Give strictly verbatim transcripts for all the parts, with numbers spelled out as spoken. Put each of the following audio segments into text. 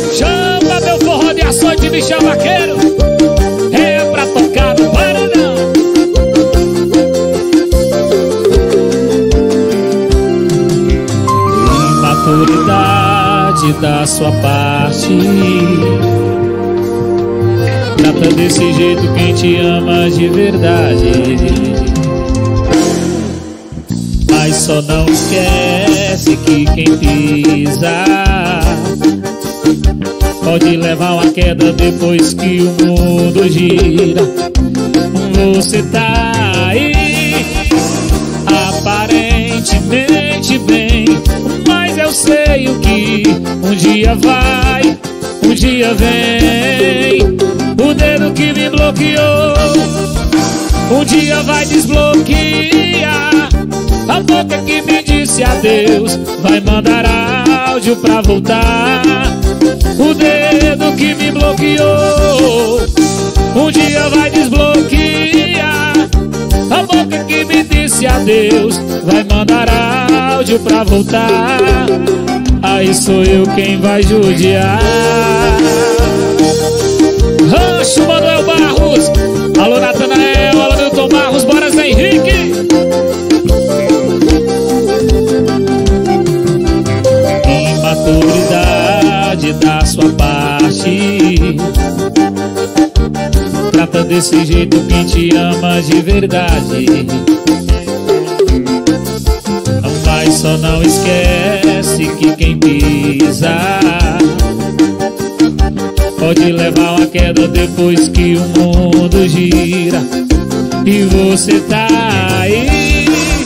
Chama meu forró de açoite, Michel Vaqueiro. É pra tocar no paredão. Imaturidade da sua parte, trata desse jeito quem te ama de verdade. Mas só não esquece que quem pisa pode levar uma queda depois que o mundo gira. Você tá aí, aparentemente bem, mas eu sei o que um dia vai, um dia vem. O dedo que me bloqueou um dia vai desbloquear. A boca que me disse adeus vai mandar áudio pra voltar. O dedo que me bloqueou um dia vai desbloquear. A boca que me disse adeus vai mandar áudio pra voltar. Aí sou eu quem vai judiar. Rancho Manuel Barros, alô Natanael, alô Milton Barros, bora Zé Henrique. Imaturidade da sua parte, trata desse jeito quem te ama de verdade. Mas só não esquece que quem pisa pode levar uma queda depois que o mundo gira. E você tá aí,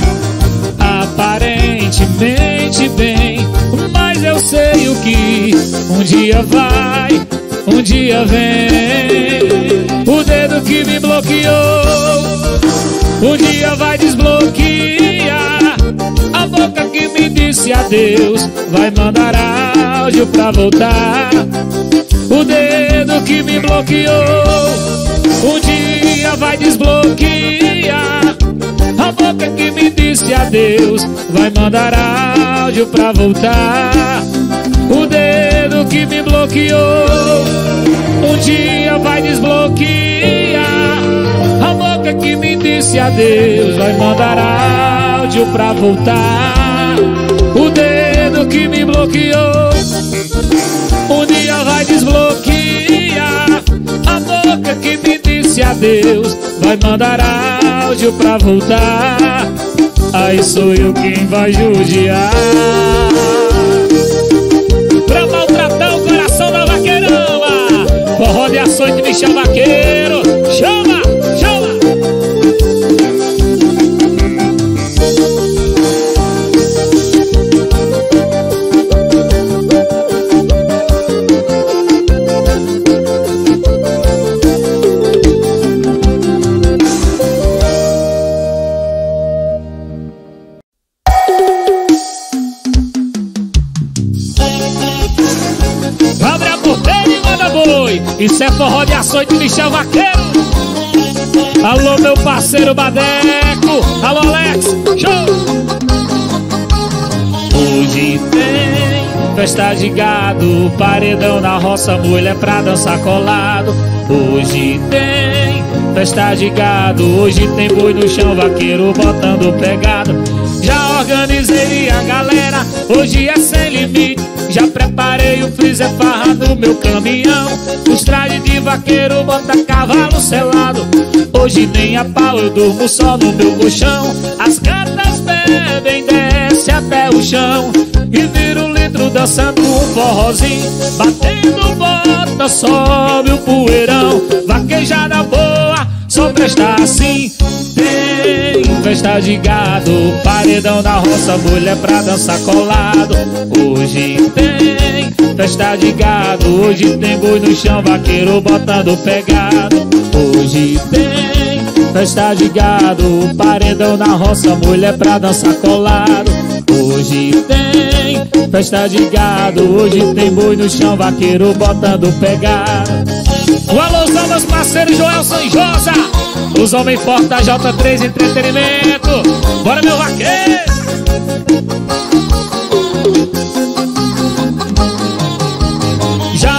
aparentemente bem, mas eu sei o que um dia vai, um dia vem. O dedo que me bloqueou um dia vai desbloquear. A boca que me disse adeus vai mandar áudio pra voltar. O dedo que me bloqueou um dia vai desbloquear. A boca que me disse adeus vai mandar áudio pra voltar. O dedo que me bloqueou um dia vai desbloquear. A boca que me disse adeus vai mandar áudio pra voltar. O dedo que me bloqueou um dia vai desbloquear. A boca que me disse adeus vai mandar áudio pra voltar. Aí sou eu quem vai judiar. Pra maltratar o coração da vaqueirama, forró de açoite, Michel Vaqueiro. Chama, chama. Isso é forró de açoite, Michel Vaqueiro. Alô, meu parceiro Badeco. Alô, Alex. Show! Hoje tem festa de gado, paredão na roça, mulher pra dançar colado. Hoje tem festa de gado, hoje tem boi no chão, vaqueiro botando pegado. Já organizei a galera, hoje é sem limite. Já preparei o freezer, farra no meu caminhão. Os trajes de vaqueiro, bota cavalo selado. Hoje nem a pau, eu durmo só no meu colchão. As gatas bebem, desce até o chão e vira um litro dançando um forrozinho. Batendo bota, sobe o poeirão. Vaquejada boa, só presta assim. Tem festa de gado, paredão na roça, mulher pra dançar colado. Hoje tem festa de gado, hoje tem boi no chão, vaqueiro botando pegado. Hoje tem festa de gado, paredão na roça, mulher pra dançar colado. Hoje tem festa de gado, hoje tem boi no chão, vaqueiro botando pegado. Um alôzão meus parceiros Joelson e Josa, os homens fortes da J três Entretenimento. Bora, meu vaqueiro! Já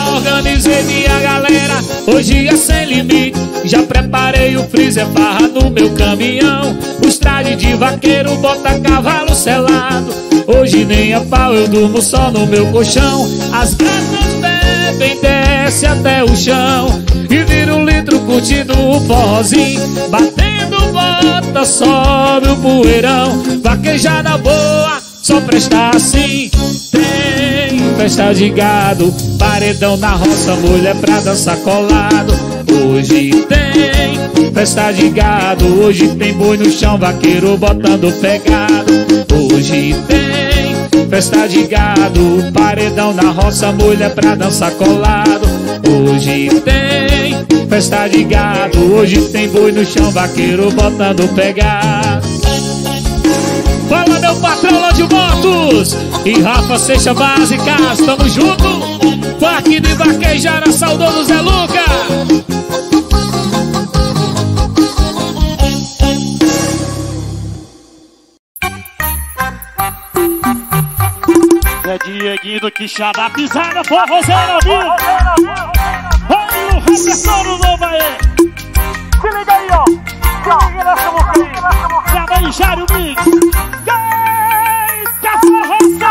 freezer, farra no meu caminhão. Os trajes de vaqueiro, bota cavalo selado. Hoje nem a pau, eu durmo só no meu colchão. As gatas bebem, desce até o chão e vira um litro curtindo o forrozinho. Batendo bota, sobe o poeirão. Vaquejada boa, só presta assim. Tem festa de gado, paredão na roça, mulher pra dançar colado. Hoje tem festa de gado, hoje tem boi no chão, vaqueiro botando pegado. Hoje tem festa de gado, paredão na roça, mulher pra dançar colado. Hoje tem festa de gado, hoje tem boi no chão, vaqueiro botando pegado. Fala meu patrão lá de motos e Rafa Seixas Básicas, tamo junto. Parque de Vaquejara, saudoso Zé Luca. É Dieguinho do Quixá da pisada, forrozeiro ao vivo. Olha o repertório novo aí. Se liga aí, ó. Se liga nessa música aí. Já vai Jário Mix. Eita forroção.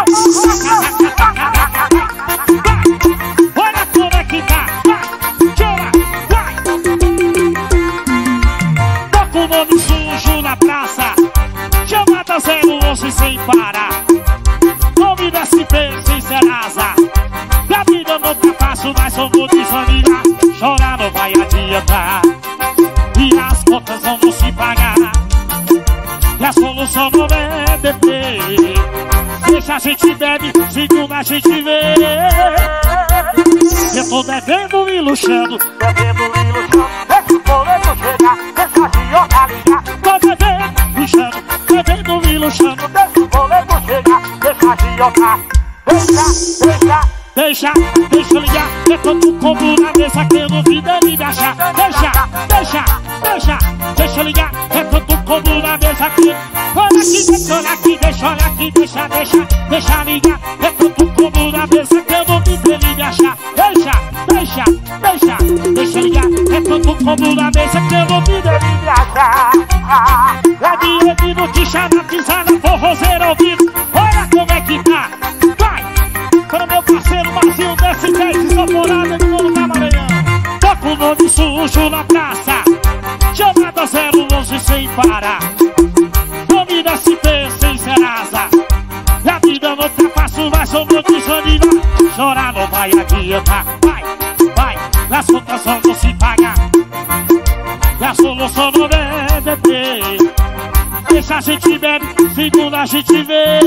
Olha como é que tá. Vai, tira, vai. Tô com o nome sujo na praça. Chamada zero onze sem parar. Nome da S P sem Serasa. A vida não tá fácil, mas só vou desanimar. Chorar não vai adiantar e as contas não vão se pagar. E a solução não é beber. Deixa a gente bebe, segunda a gente vê. Eu tô devendo e luxando, devendo e luxando. Esse boleto chegar, deixa a giota ligar. Tô devendo, luxando, devendo e luxando. Esse boleto chegar, deixa a giota. Deixa, deixa, deixa, deixa eu ligar. É tanto combo na mesa que eu não vi dele me achar. Deixa, deixa, deixa, deixa eu ligar. É tanto combo na mesa que... Olha aqui, deixa, olha aqui, deixa, olha aqui, deixa, deixa, deixa ligar. É tanto combo na mesa que eu não vi dele me achar. Deixa, deixa, deixa, deixa eu ligar. É tanto combo na mesa que eu não vi dele me achar. É Dieguinho que chama pisada, forrozeiro ao vivo. Olha como é que tá. Para meu parceiro Marcinho, desce dez estoporada de novo na Maranhão. Tô com o nome sujo na praça. Chamada zero onze sem parar. Nome da S P sem Serasa. E a vida não tá fácil, mas só vou desanimar. Chorar não vai adiantar. Vai, vai, as contas só vão se pagar. E a solução não é beber. Deixa a gente bebe, segunda a gente vê.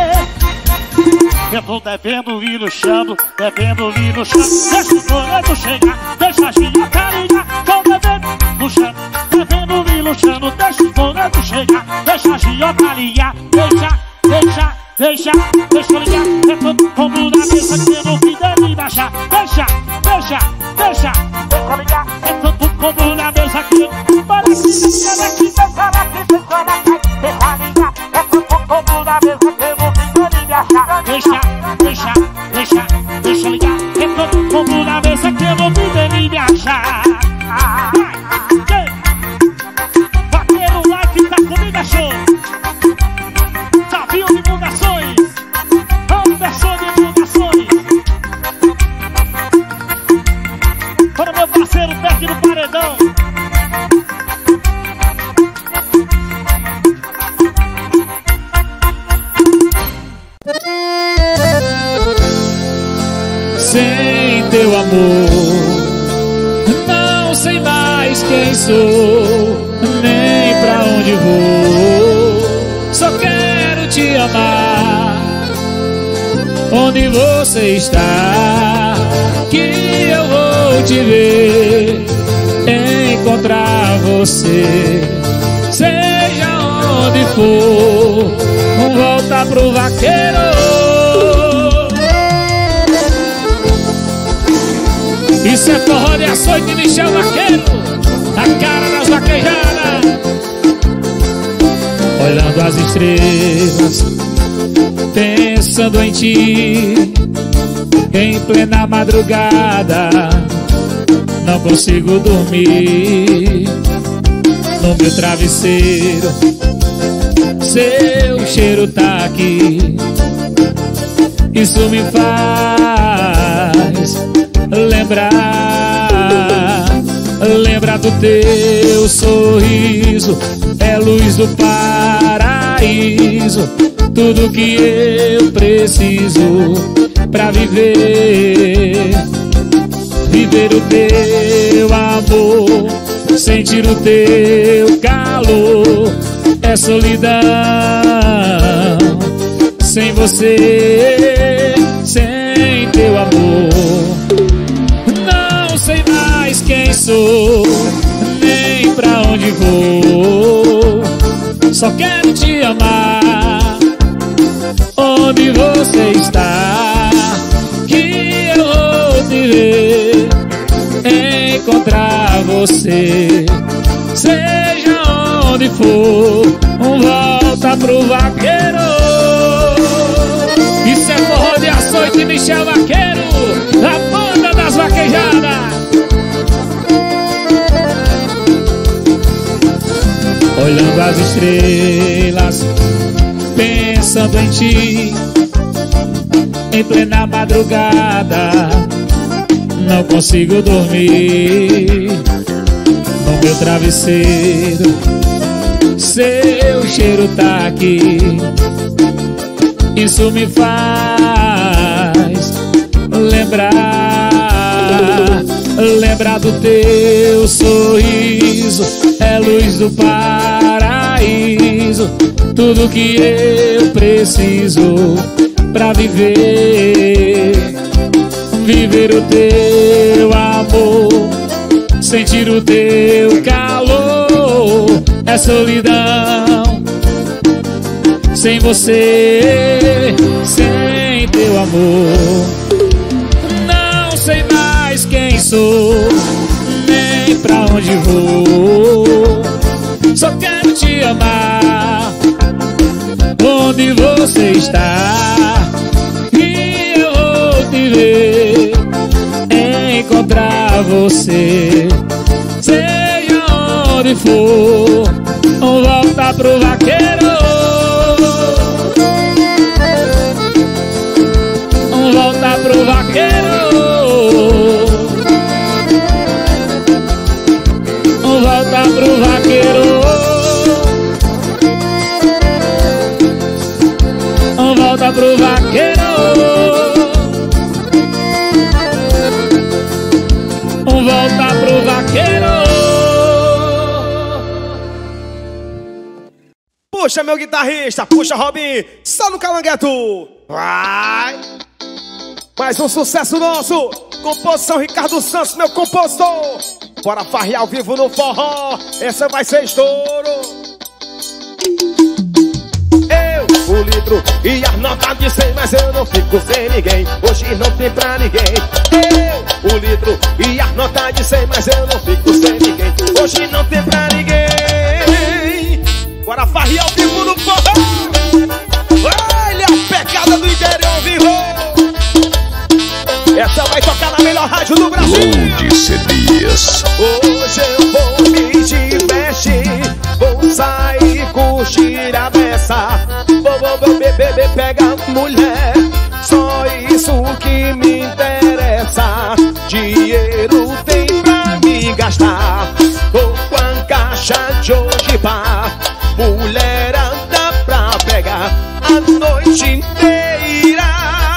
Eu tô devendo e luxando, devendo e luxando. Deixa o boleto chegar, deixa a giota ligar. Tô devendo, luxando, devendo e luxando. Deixa o boleto chegar, deixa a giota ligar. Deixa, deixa, deixa, deixa eu ligar. É todo como na mesa que eu não vi dele baixar. Deixa, deixa, deixa, deixa eu ligar. É todo como na mesa que eu... Para aqui, deixa daqui, deixa daqui, deixa daqui. Deixa ligar, é todo como na mesa que eu não vi dele baixar. Deixa, deixa, deixa, deixa eu ligar. É todo como na mesa que eu não vi dele me achar. Vai, vaqueiro like, tá comigo, é show. Desafio de divulgações. Anderson de divulgações. Para meu parceiro Beck do Paredão. Sem teu amor, não sei mais quem sou, nem pra onde vou. Só quero te amar. Onde você está, que eu vou te ver, encontrar você, seja onde for. Volta pro vaqueiro. Isso é forró de açoite, Michel Vaqueiro, a cara das vaquejadas. Olhando as estrelas, pensando em ti, em plena madrugada, não consigo dormir. no meu travesseiro. Seu cheiro tá aqui. Isso me faz lembrar, lembrar do teu sorriso. É luz do paraíso, tudo que eu preciso pra viver. Viver o teu amor, sentir o teu calor. É solidão sem você, sem teu amor. Não sei mais quem sou, nem pra onde vou. Só quero te amar. Onde você está, que eu vou te ver, encontrar você. Seja onde for, volta pro vaqueiro. Isso é forró de açoite, Michel Vaqueiro, a banda das vaquejadas. Olhando as estrelas, pensando em ti, em plena madrugada, não consigo dormir. No meu travesseiro, seu cheiro tá aqui. Isso me faz lembrar, lembrar do teu sorriso. É luz do paraíso, tudo que eu preciso pra viver. Viver o teu amor, sentir o teu calor. É solidão sem você, sem teu amor. Não sei mais quem sou, nem pra onde vou. Só quero te amar. Onde você está, e eu vou te ver, encontrar você. Seja onde for, volta pro vaqueiro. Volta pro vaqueiro. Volta pro vaqueiro. Volta pro vaqueiro. Volta pro vaqueiro. Puxa, meu guitarrista, puxa, Robin, só no calangueto. Vai. Mais um sucesso nosso. Composição Ricardo Santos, meu compositor. Bora farrear ao vivo no forró. Essa vai ser estouro. Eu, o litro e a nota de cem, mas eu não fico sem ninguém. Hoje não tem pra ninguém. Eu, o litro e a nota de cem, mas eu não fico sem ninguém. Hoje não tem pra ninguém. Bora farrear ao vivo no forró. Olha a pegada do interior vivo. Essa vai tocar na melhor rádio do Brasil. Load C Ds. Hoje eu vou me divertir, vou sair, curtir a beça. Vou, vou, vou beber, pegar mulher. Só isso que me interessa. Dinheiro tem pra me gastar. Tô com a caixa de hoje pá. Mulher anda pra pegar a noite inteira.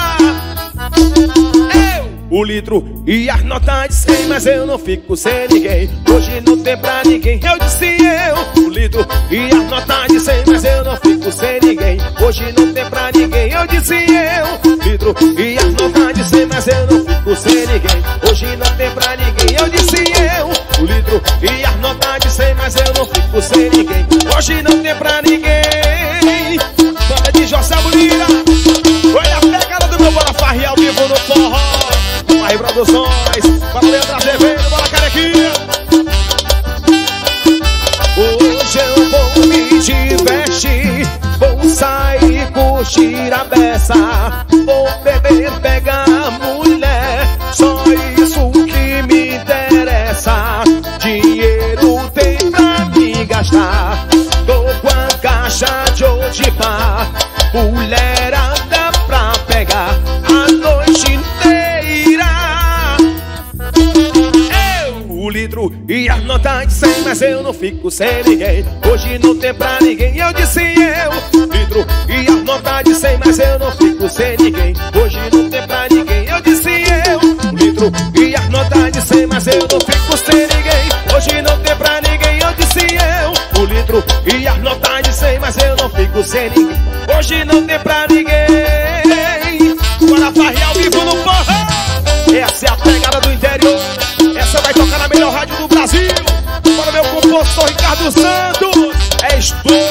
O litro e as notas de cem, mas eu não fico sem ninguém. Hoje não tem pra ninguém, eu disse eu. O litro e as notas de cem, mas eu não fico sem ninguém. Hoje não tem pra ninguém, eu disse eu. Litro e as notas de cem, mas eu não fico sem ninguém. Hoje não tem pra ninguém, eu disse eu. O litro e as notas de cem, mas eu não fico sem ninguém. Hoje não tem pra ninguém. Banda de José Bonira. Olha a pegada do meu Bora Farrear ao vivo no forró. Aí Produções, bora Leandro Azevedo, bora Carequinha. Hoje eu vou me divertir, vou sair, curtir a beça. Vou beber, pegar mulher, só isso que me interessa. Dinheiro tem pra me gastar. mulherada pra pegar a noite inteira. Eu, o litro e a nota de cem, mas eu não fico sem ninguém. Hoje não tem pra ninguém, eu disse eu. Litro e a nota de cem, mas eu não fico sem ninguém. Hoje não tem pra ninguém, eu disse eu. Litro e a nota de cem, mas eu não fico sem ninguém. Hoje não tem pra ninguém, eu disse eu. O litro e a nota de cem, mas eu não fico sem ninguém. Hoje não tem pra ninguém. Bora farrear ao vivo no forró. Essa é a pegada do interior. Essa vai tocar na melhor rádio do Brasil. Para o meu compositor Ricardo Santos. É estouro.